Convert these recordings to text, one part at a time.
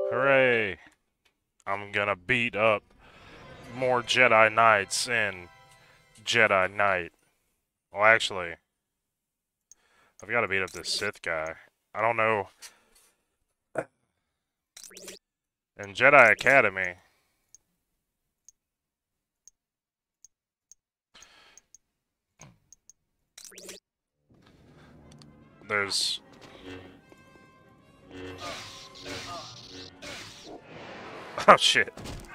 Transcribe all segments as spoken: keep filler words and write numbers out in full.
Hooray! I'm gonna beat up more Jedi Knights in Jedi Knight. Well, actually, I've got to beat up this Sith guy. I don't know. In Jedi Academy, there's... Oh, shit.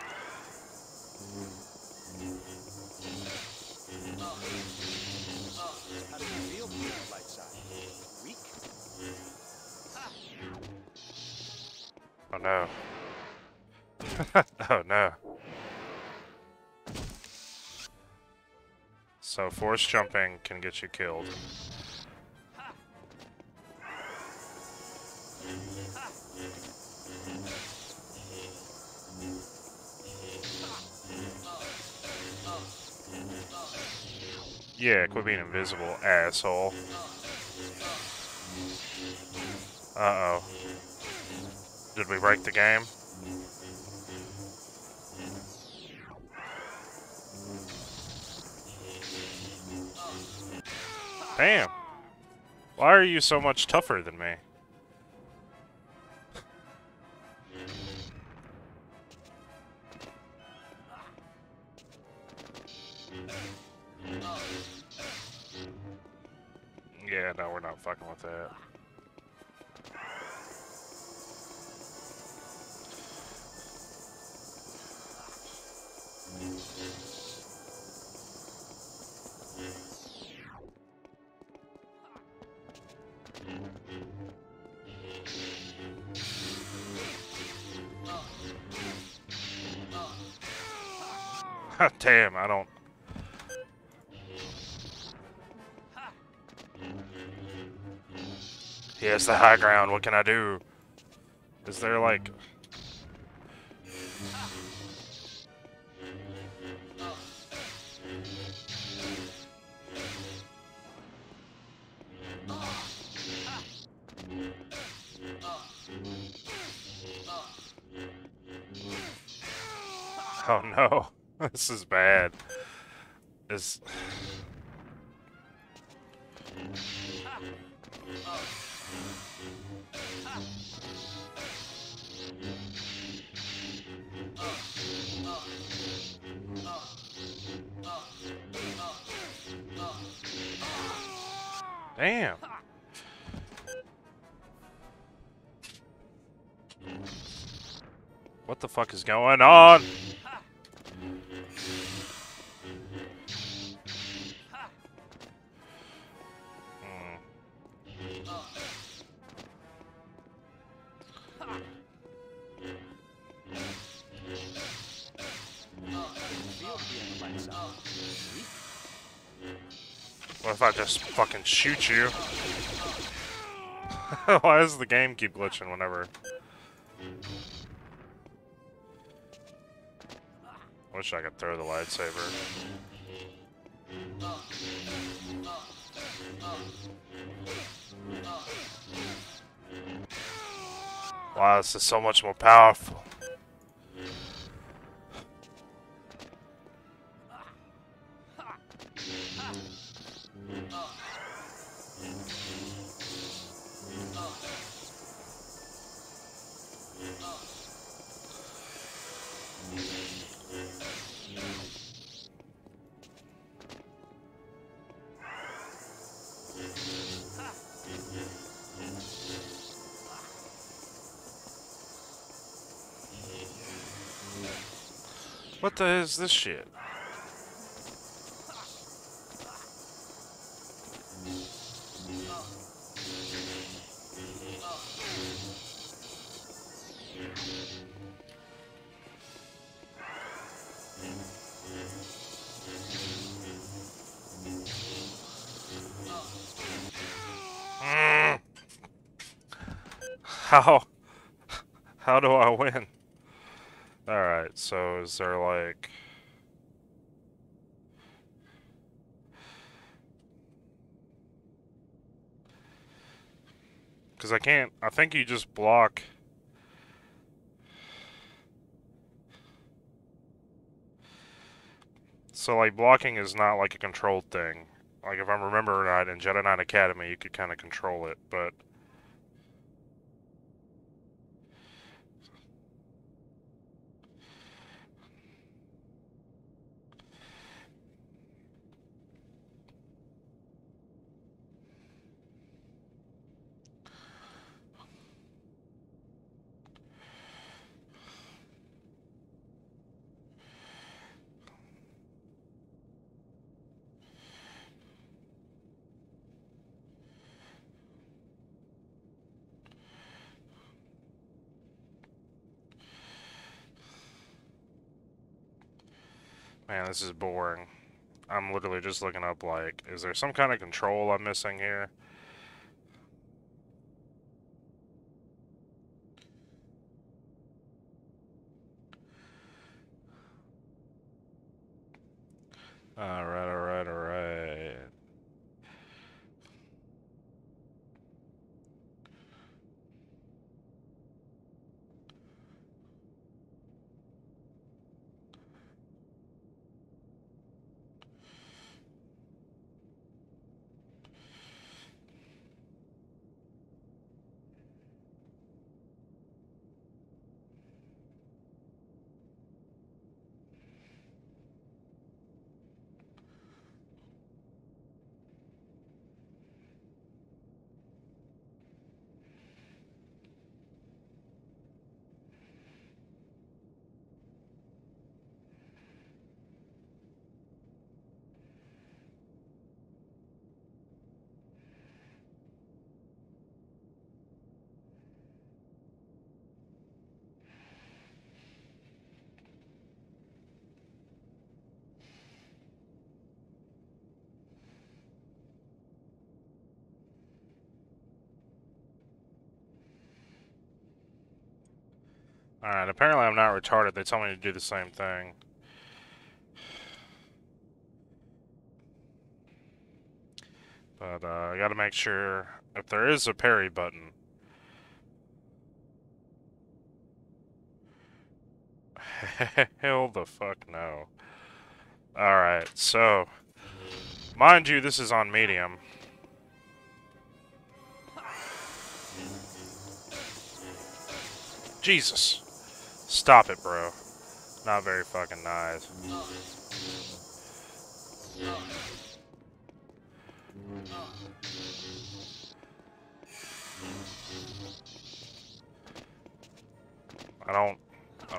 How do you feel being on the light side? Weak? Oh, no. Oh, no. So, force jumping can get you killed. Yeah, quit being invisible, asshole. Uh-oh. Did we break the game? Damn. Why are you so much tougher than me? Yeah, no, we're not fucking with that. Damn, I don't... He has the high ground, what can I do? Is there, like... Oh no, this is bad. Is... Damn. What the fuck is going on? Hmm. Feel being on the light side? Weak? What if I just fucking shoot you? Why does the game keep glitching whenever... Wish I could throw the lightsaber. Wow, this is so much more powerful. What the is this shit? Mm. How? How do I win? Alright, so is there like... Because I can't... I think you just block... So, like, blocking is not like a controlled thing. Like, if I'm remembering right, in Jedi Knight Academy, you could kind of control it, but... Man, this is boring. I'm literally just looking up, like, is there some kind of control I'm missing here? Alright, alright, alright. Alright, apparently I'm not retarded. They told me to do the same thing. But, uh, I gotta make sure if there is a parry button. Hell the fuck no. Alright, so... Mind you, this is on medium. Jesus. Stop it, bro. Not very fucking nice. I don't... Oh.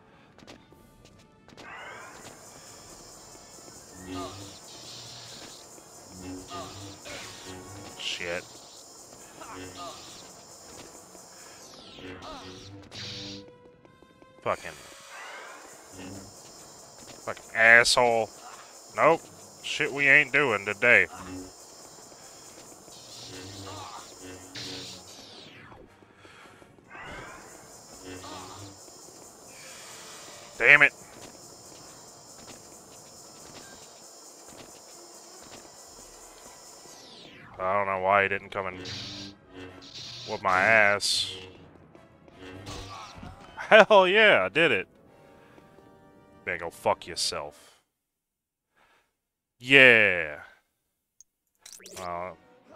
Shit. Fucking... Fucking asshole. Nope. Shit we ain't doing today. Damn it. I don't know why he didn't come and whoop my ass. Hell yeah, I did it. Man, go fuck yourself. Yeah. Uh,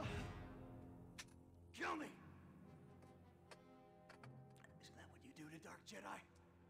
Kill me. Isn't that what you do to Dark Jedi?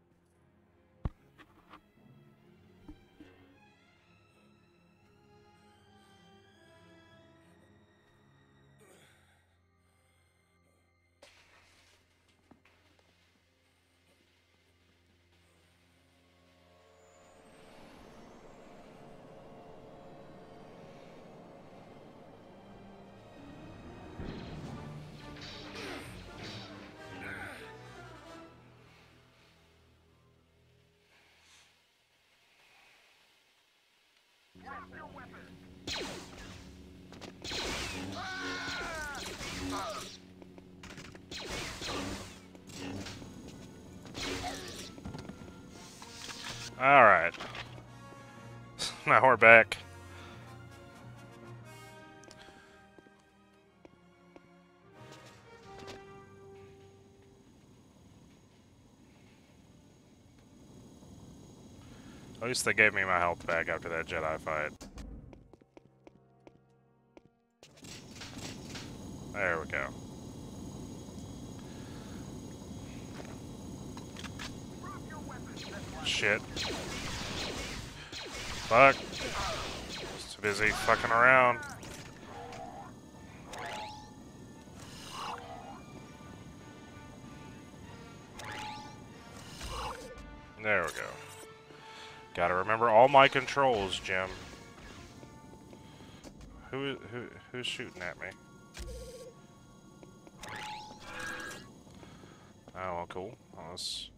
Alright. Now we're back. At least they gave me my health back after that Jedi fight. There we go. Shit. Fuck. Just busy fucking around. There we go. Gotta remember all my controls, Jim. Who who who's shooting at me? Oh, well, cool. Well, let's...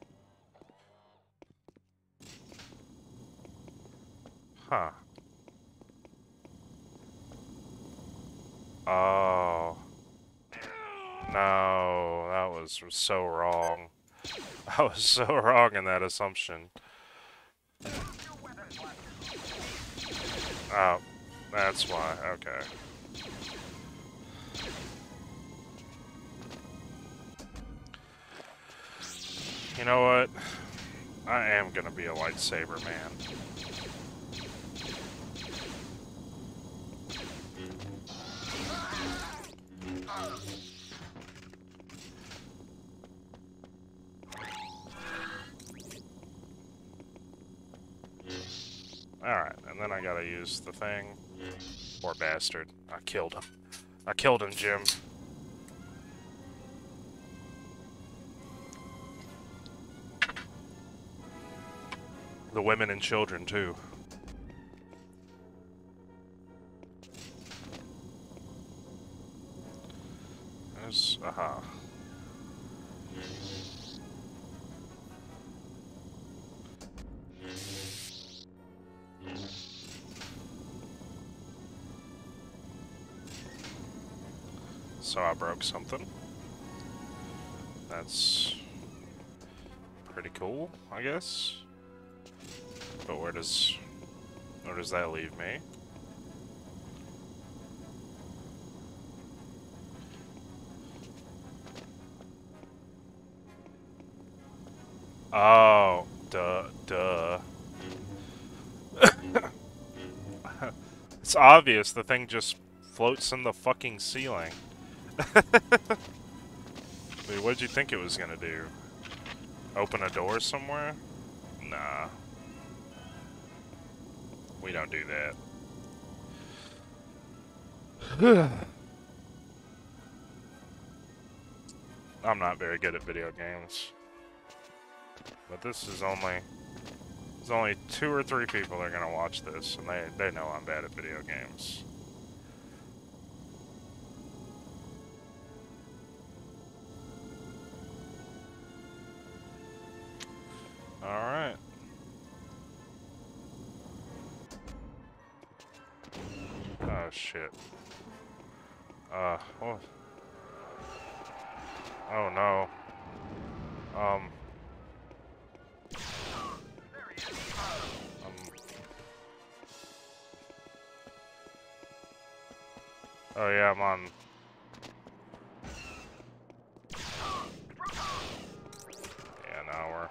Huh. Oh. No, that was so wrong. I was so wrong in that assumption. Oh, that's why. Okay. You know what? I am gonna be a lightsaber man. Alright, and then I gotta use the thing. Poor bastard. I killed him. I killed him, Jim. The women and children, too. There's... aha. So I broke something. That's pretty cool, I guess. But where does where does that leave me? Oh, duh, duh. It's obvious the thing just floats in the fucking ceiling. Wait, what did you think it was gonna do? Open a door somewhere? Nah. We don't do that. I'm not very good at video games. But this is only... There's only two or three people that are gonna watch this, and they, they know I'm bad at video games. Alright. Oh, shit. Uh, oh. Oh, no. Um... um oh, yeah, I'm on... Yeah, now we're...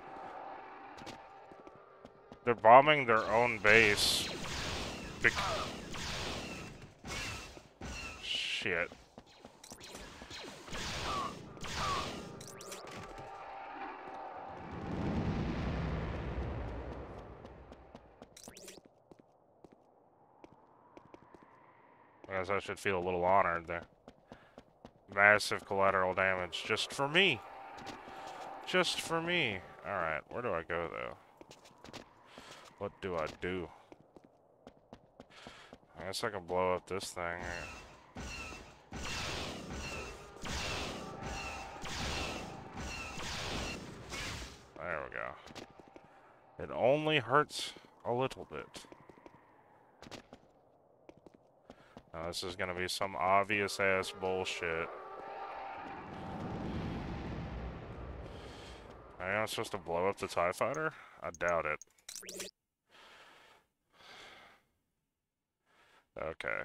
They're bombing their own base. Bec Shit. I guess I should feel a little honored there. Massive collateral damage just for me. Just for me. Alright, where do I go, though? What do I do? I guess I can blow up this thing. There we go. It only hurts a little bit. Now this is gonna be some obvious ass bullshit. Am I supposed to blow up the TIE fighter? I doubt it. Okay.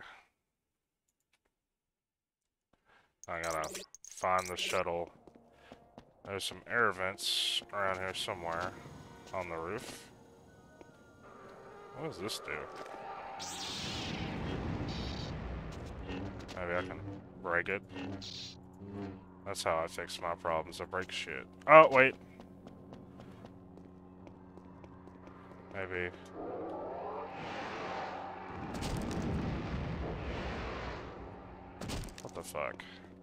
I gotta find the shuttle. There's some air vents around here somewhere on the roof. What does this do? Maybe I can break it. That's how I fix my problems. I break shit. Oh, wait. Maybe. What the fuck?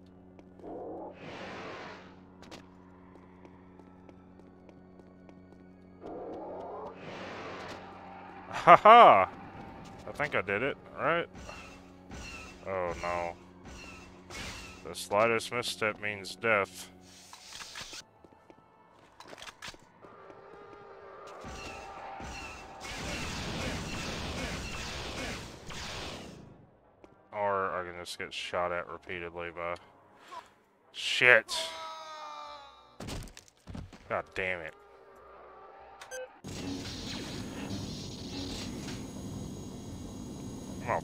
Haha! I think I did it, right? Oh no. The slightest misstep means death. Or I can just get shot at repeatedly by... Shit! God damn it. Oh.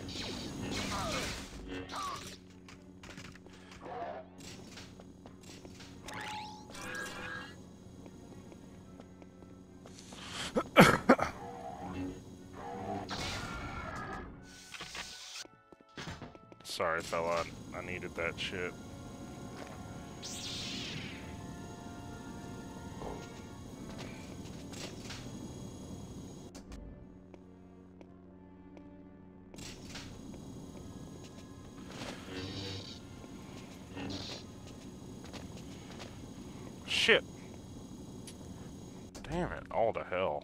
Sorry, fella. I needed that shit. Shit! Damn it, all to hell.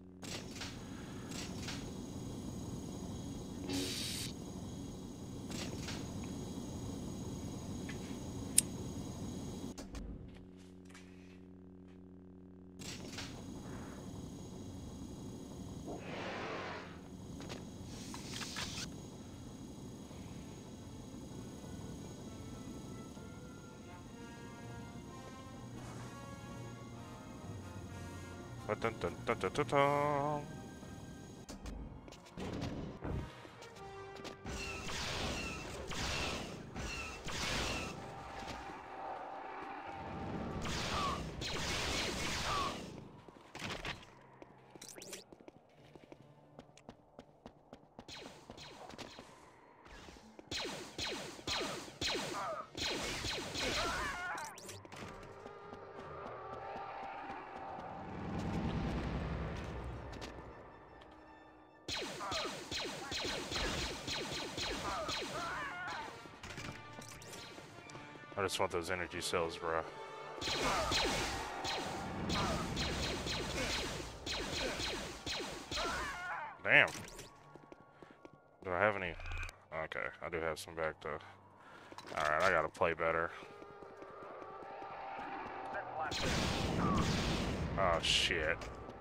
Dun, dun, dun, dun, dun, dun. I just want those energy cells, bro. Damn. Do I have any? Okay, I do have some back to... Alright, I gotta play better. Oh, shit.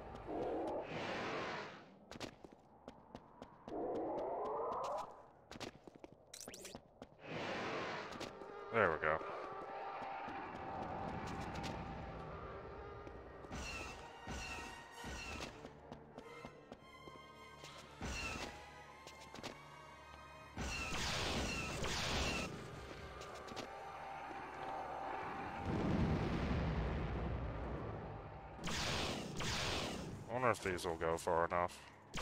There we go. I wonder if these will go far enough.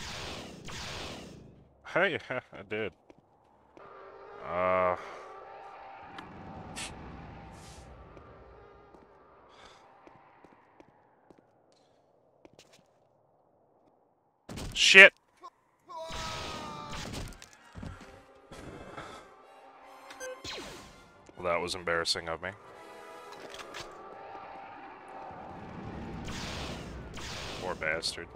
Hey, I did. Uh... Shit! Well, that was embarrassing of me. Poor bastard.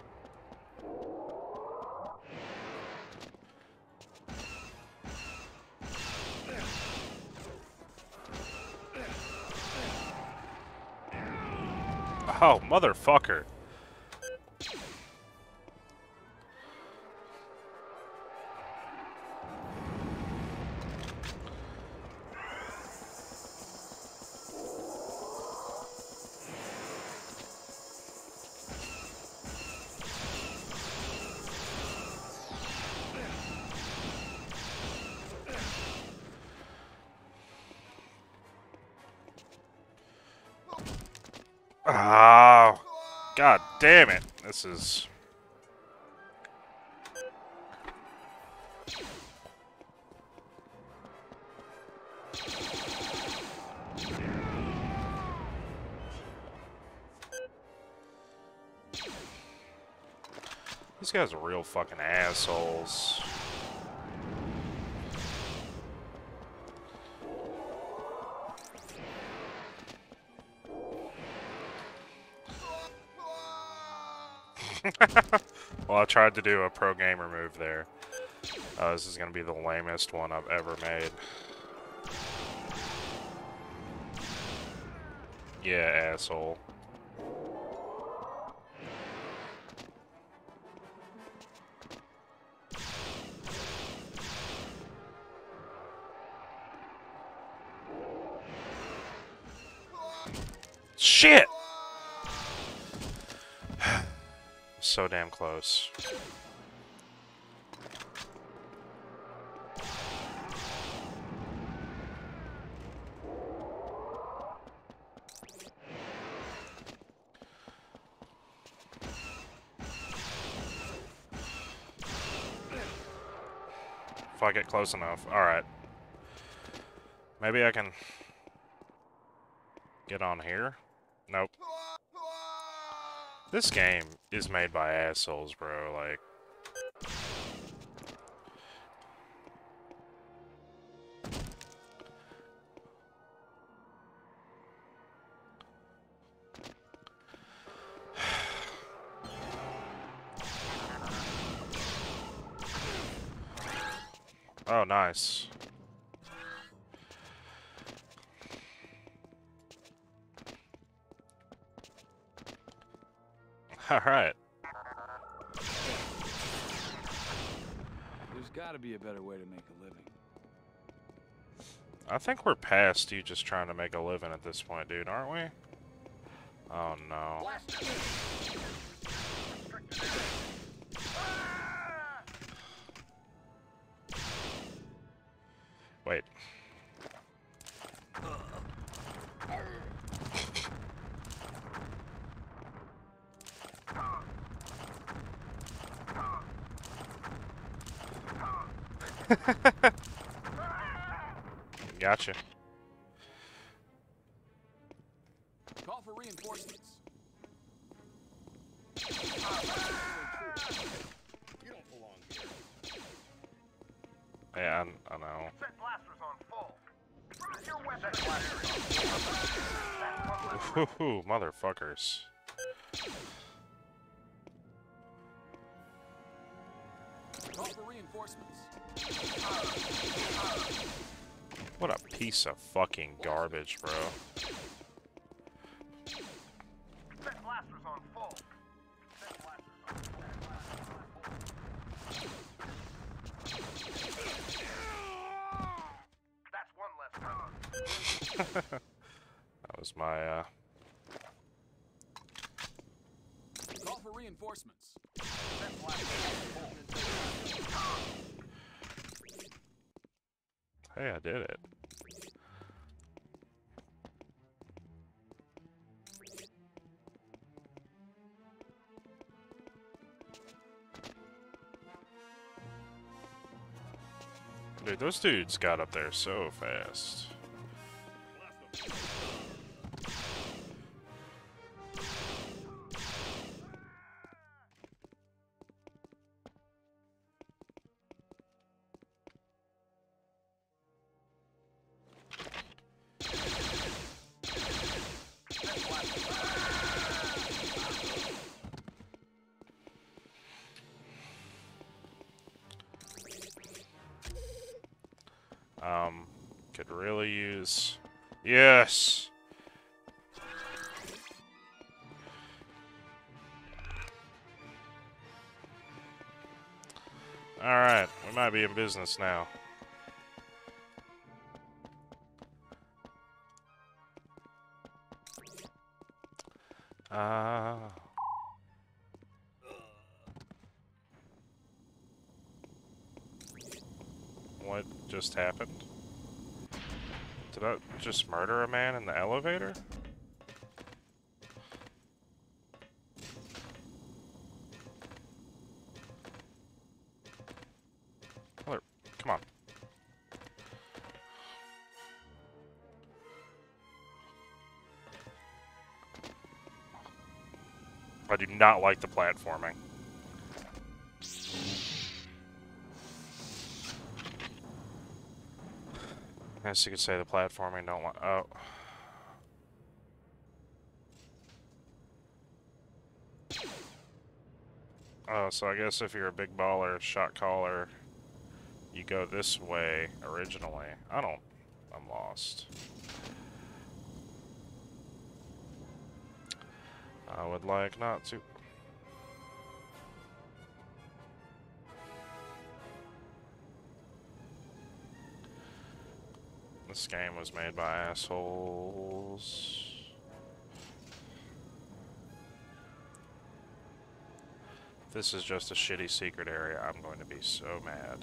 Oh, motherfucker. Oh, god damn it. This is... These guys are real fucking assholes. Well, I tried to do a pro gamer move there. Uh, this is gonna be the lamest one I've ever made. Yeah, asshole. Shit! So damn close. If I get close enough. Alright. Maybe I can get on here? Nope. This game is made by assholes, bro. Like... Oh, nice. Alright. There's gotta be a better way to make a living. I think we're past you just trying to make a living at this point, dude, aren't we? Oh, no. Wait. Gotcha. Call for reinforcements. You don't belong here. Yeah, I, I know. Set blasters on full. Drop your weapons. Woohoo, motherfuckers. Call for reinforcements. What a piece of fucking garbage, bro. Set blasters on full. Set blasters on full. That's one less round. That was my, uh... Call for reinforcements. Set blasters on full. Hey, I did it. Dude, those dudes got up there so fast. Um, could really use... Yes! Alright, we might be in business now. Uh... What just happened? Did I just murder a man in the elevator? Mother, come on. I do not like the platforming. guess you could say the platforming don't want. Oh. Oh, so I guess if you're a big baller, shot caller, you go this way originally. I don't. I'm lost. I would like not to. This game was made by assholes. This is just a shitty secret area. I'm going to be so mad.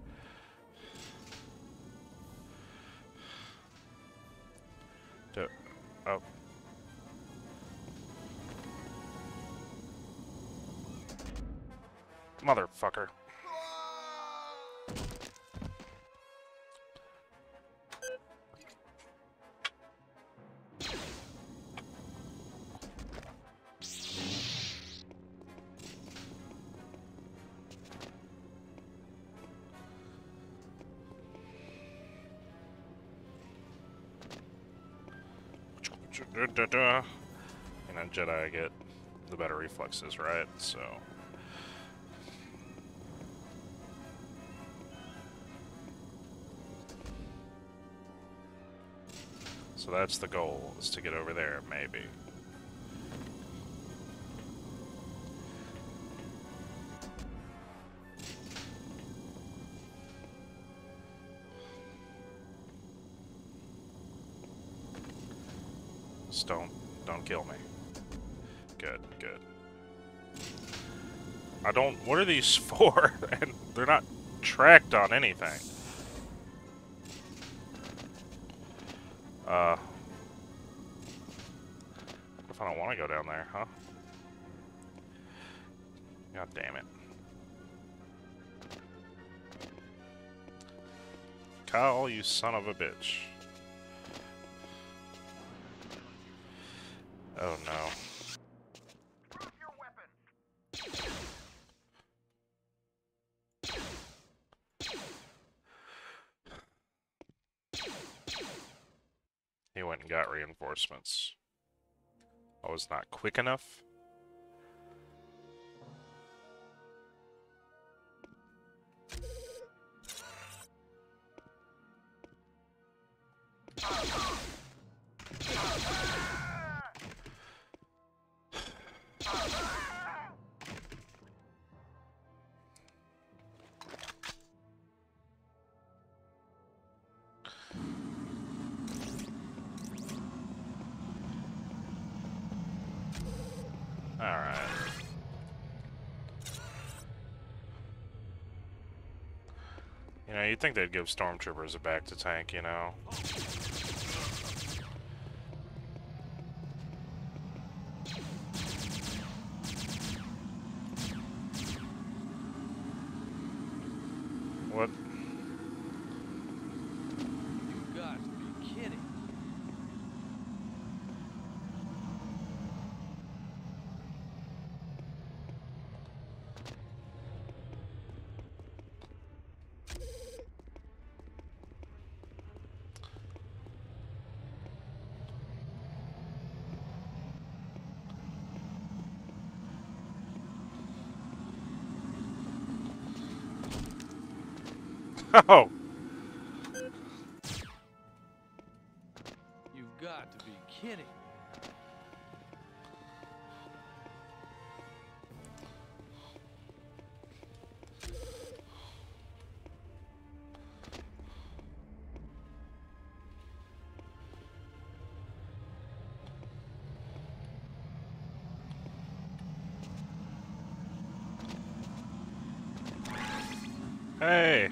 Do oh. Motherfucker. And on Jedi, I get the better reflexes, right? So. So that's the goal, is to get over there, maybe. Just don't, don't kill me. Good, good. I don't, what are these for? And they're not tracked on anything. Uh, what if I don't want to go down there, huh? God damn it. Kyle, you son of a bitch. Oh no. Drop your weapon. He went and got reinforcements. I was not quick enough. Alright. You know, you'd think they'd give stormtroopers a back to tank, you know? What? You got to be kidding. Oh! You've got to be kidding. Hey!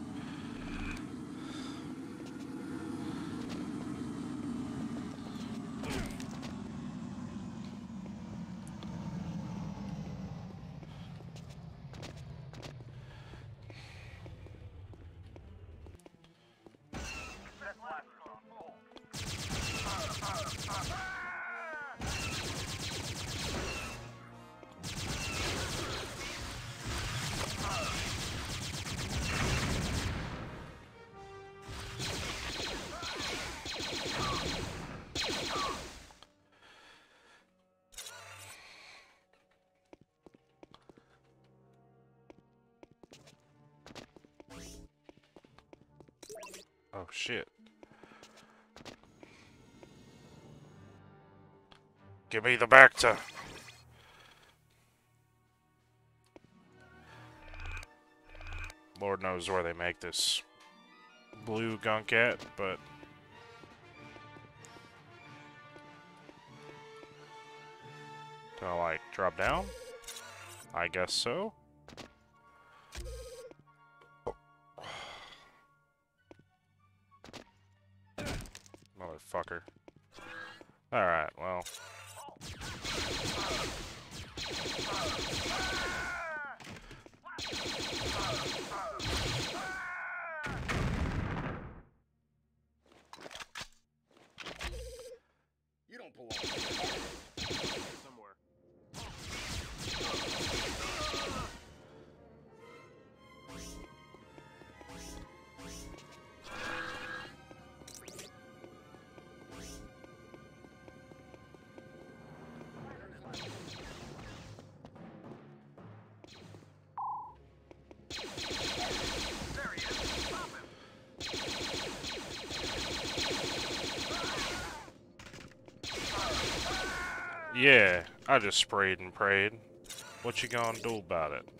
That blaster's on full. Oh shit. Give me the Bacta. Lord knows where they make this blue gunk at, but do I like drop down? I guess so. Motherfucker. Alright, well. You don't belong here. Somewhere. There he is. Stop him. Yeah, I just sprayed and prayed. What you gonna do about it?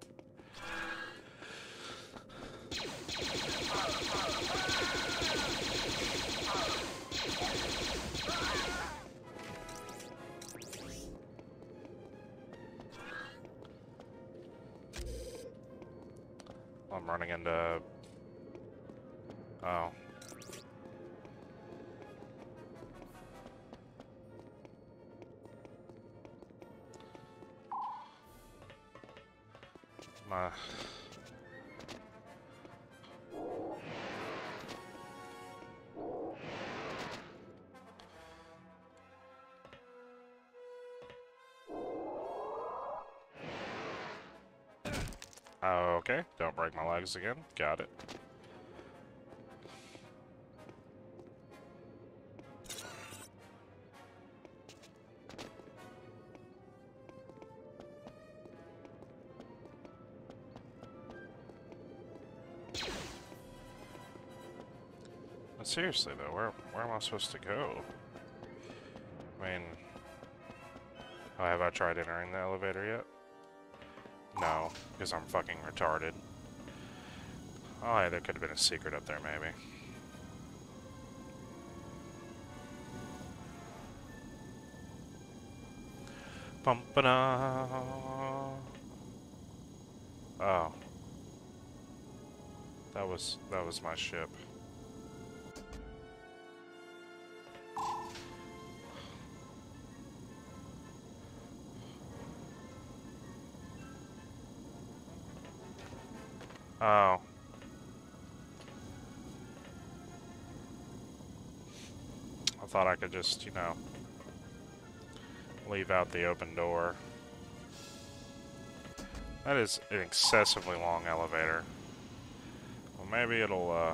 I'm running into... Oh. My... Oh, okay. Don't break my legs again. Got it. But seriously though, where where am I supposed to go? I mean, oh, have I tried entering the elevator yet? No, because I'm fucking retarded. Oh, yeah, there could have been a secret up there, maybe. Bum ba da. Oh, that was that was my ship. Oh. I thought I could just, you know, leave out the open door. That is an excessively long elevator. Well, maybe it'll, uh...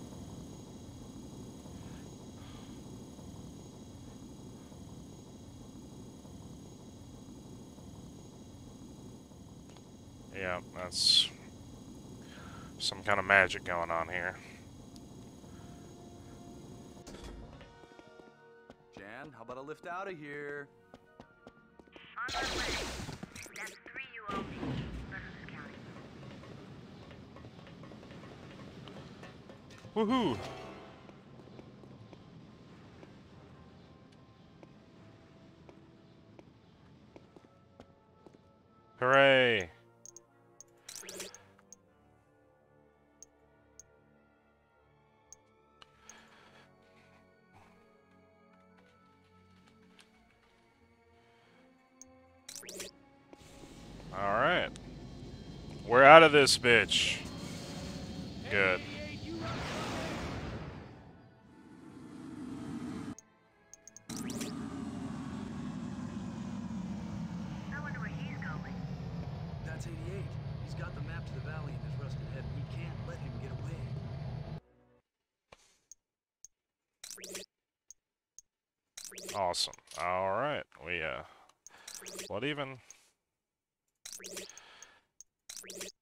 yeah, that's some kind of magic going on here. Jan, how about a lift out of here? On my way. That's three you owe me. Versus counting. Woohoo! Hooray! Alright. We're out of this bitch. Good. I wonder where he's going. That's eighty-eight. He's got the map to the valley in his rusted head. We can't let him get away. Awesome. Alright. We, uh... What even?